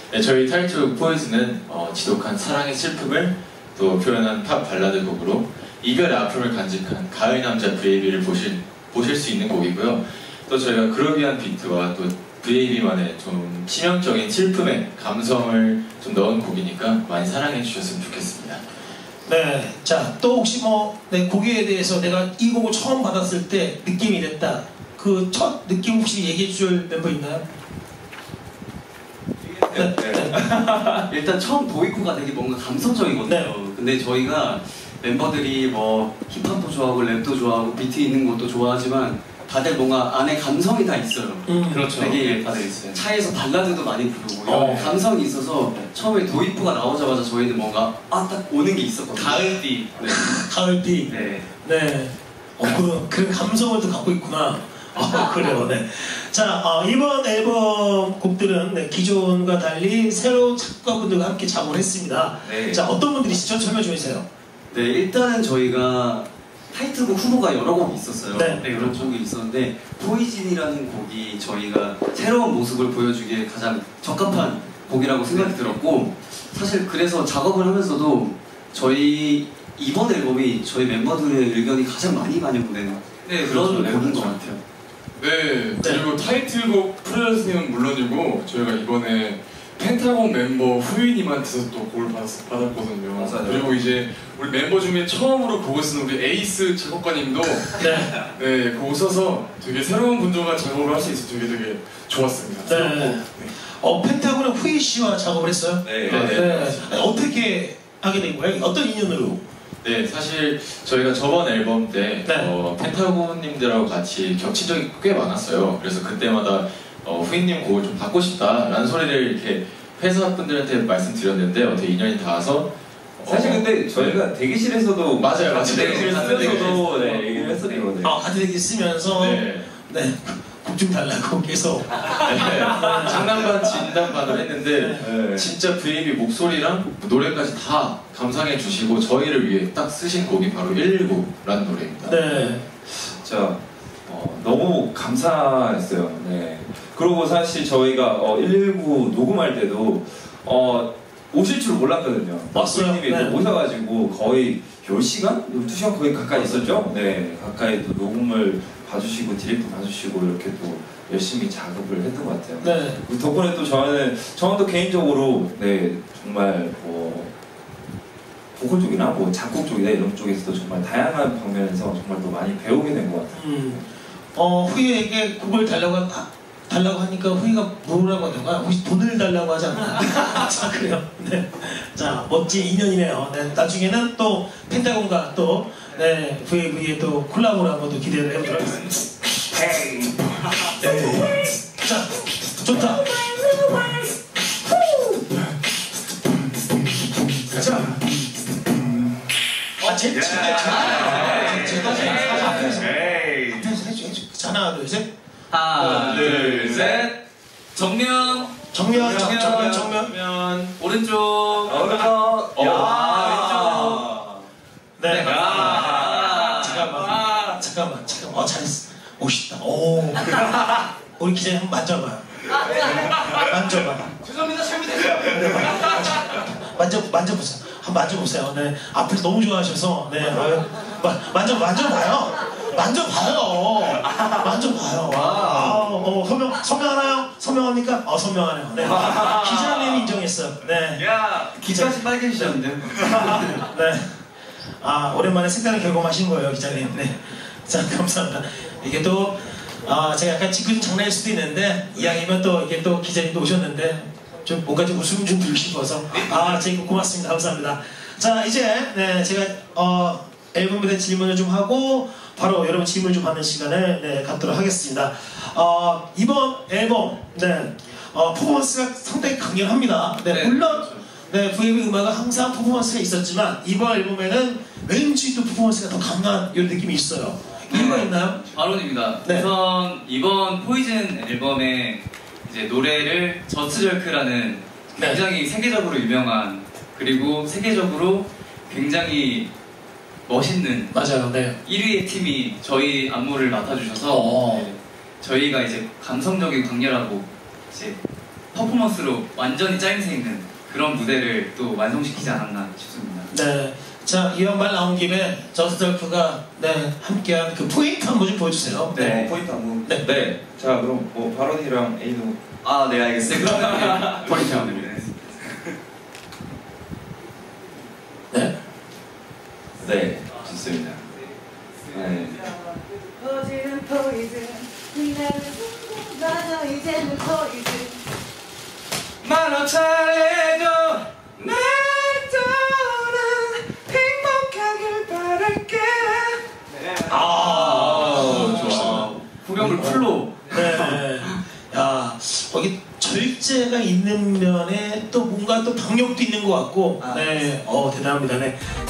네, 저희 타이틀곡 포이즌은 지독한 사랑의 슬픔을 또 표현한 팝 발라드 곡으로 이별의 아픔을 간직한 가을 남자 VAB를 보실 수 있는 곡이고요. 또 저희가 그루비한 비트와 또 VAB만의 좀 치명적인 슬픔의 감성을 좀 넣은 곡이니까 많이 사랑해 주셨으면 좋겠습니다. 네, 자, 또 혹시 곡에 대해서 내가 이 곡을 처음 받았을 때 느낌이 이랬다. 그 첫 느낌 혹시 얘기해 줄 멤버 있나요? 네. 일단 처음 보이코가 되게 뭔가 감성적이거든요. 네. 근데 저희가 멤버들이 뭐 힙합도 좋아하고 랩도 좋아하고 비트 있는 것도 좋아하지만 다들 뭔가 안에 감성이 다 있어요. 그렇죠. 되게 다들 있어요. 차에서 발라드도 많이 부르고 감성이 있어서 처음에 도입부가 나오자마자 저희는 뭔가 딱 오는 게 있었거든요. 가을비. 네. 가을비. 네. 네. 그런 감성을 또 갖고 있구나. 그래요. 네. 자, 이번 앨범 곡들은 네, 기존과 달리 새로운 작가분들과 함께 작업을 했습니다. 네. 자, 어떤 분들이시죠? 설명 좀 해주세요. 네, 일단은 저희가 타이틀곡 후보가 여러 곡이 있었어요. 네. 그런 곡이 있었는데 포이즌이라는 곡이 저희가 새로운 모습을 보여주기에 가장 적합한 곡이라고 생각이 들었고, 사실 그래서 작업을 하면서도 저희 이번 앨범이 저희 멤버들의 의견이 가장 많이 반영된 그런 앨범인 것 같아요. 네, 그리고 타이틀곡 프로듀스님은 물론이고 저희가 이번에 펜타곤 멤버 후윤님한테서 또 곡을 받았거든요. 맞아요. 그리고 이제 우리 멤버 중에 처음으로 곡을 쓴 우리 에이스 작곡가님도 네, 곡을 써서 되게 새로운 분들과 작업을 할 수 있어서 되게 좋았습니다. 네. 펜타곤의 후이 씨와 작업을 했어요? 네. 어떻게 하게 된 거예요? 어떤 인연으로? 네, 사실 저희가 저번 앨범 때 네. 펜타곤님들하고 같이 겹친 적이 꽤 많았어요. 그래서 그때마다 후이님 곡을 좀 받고 싶다라는 소리를 이렇게 회사 분들한테 말씀드렸는데 어떻게 인연이 닿아서 사실 근데 저희가 대기실에서도 맞아요. 대기실에서도 얘기를 했었거든요. 같은 얘기 쓰면서 네. 곡 좀 달라고 계속 장난반 진단반을 했는데 진짜 VAB 목소리랑 노래까지 다 감상해 주시고 저희를 위해 딱 쓰신 곡이 바로 119라는 노래입니다. 네. 진짜 너무 감사했어요. 네. 그리고 사실 저희가 119 녹음할 때도 오실 줄 몰랐거든요. 맞어요. 네. 오셔가지고 거의 10시간? 12시간 거의 가까이 있었죠? 네. 가까이 또 녹음을 봐주시고 디렉터 봐주시고 이렇게 또 열심히 작업을 했던 것 같아요. 네. 덕분에 또 저는 개인적으로 정말 보컬 쪽이나 작곡 쪽이나 이런 쪽에서도 정말 다양한 방면에서 정말 또 많이 배우게 된 것 같아요. 후이에게 곡을 달라고 하니까 후이가 뭐라고 하던가? 혹시 돈을 달라고 하지 않나? 자, 그래요. 네. 자, 멋진 인연이네요. 네. 나중에는 또 펜타곤과 또 VAV의 또 콜라보를 한번 또 기대를 해보도록 하겠습니다. 자, 좋다. 하나, 둘, 셋. 하나, 둘, 셋. 정면. 오른쪽. 왼쪽. 네. 잠깐만. 잘했어. 멋있다. 우리 기자님 한번 만져봐요. 만져봐. 죄송합니다, 잘못했어요. 만져보세요. 한번 만져보세요. 네. 앞에서 너무 좋아하셔서. 네. 만져봐요. 서명하나요? 서명합니까? 서명하네요. 네. 기자님이 인정했어요. 네. 야, 기자님 빨개지셨는데요? 네. 오랜만에 색다른 경험하신 거예요, 기자님. 네. 자, 감사합니다. 이게 또, 제가 약간 짓궂은 장난일 수도 있는데, 이왕이면 또, 이게 또 기자님도 오셨는데, 좀 뭔가 좀 웃음 좀 드리고 싶어서. 제가 고맙습니다. 감사합니다. 자, 이제, 제가, 앨범에 대한 질문을 좀 하고, 바로 여러분 질문 좀 받는 시간을 갖도록 하겠습니다. 이번 앨범, 퍼포먼스가 상당히 강렬합니다. 물론, VAB 음악은 항상 퍼포먼스가 있었지만 이번 앨범에는 왠지 또 퍼포먼스가 더 강한 이런 느낌이 있어요. 이유가 있나요? 바론입니다. 네. 우선 이번 포이즌 앨범의 이제 노래를 저스절크라는 굉장히 세계적으로 유명한 그리고 세계적으로 굉장히 멋있는 맞아요. 1위의 팀이 저희 안무를 맡아주셔서 저희가 이제 감성적이고 강렬하고 이제 퍼포먼스로 완전히 짜임새 있는 그런 무대를 또 완성시키지 않았나 싶습니다. 네. 자, 이왕 말 나온 김에 저스트덜크가 네, 함께한 그 포인트 한번 좀 보여주세요. 네, 포인트 한번. 네. 네. 자, 그럼 뭐 바론이랑 에이도. 아, 네, 알겠어요. 그러면 포인트 한번. 네. 네, 좋습니다. 네. 퍼지는 포이즌 맞아 이제는 포이즌 만원 차례도 날 떠나 행복하길 바랄게. 좋아. 후렴을 풀로. 네. 야, 거기 절제가 있는 면에 또 뭔가 또 박력도 있는 것 같고, 네, 대단합니다. 네.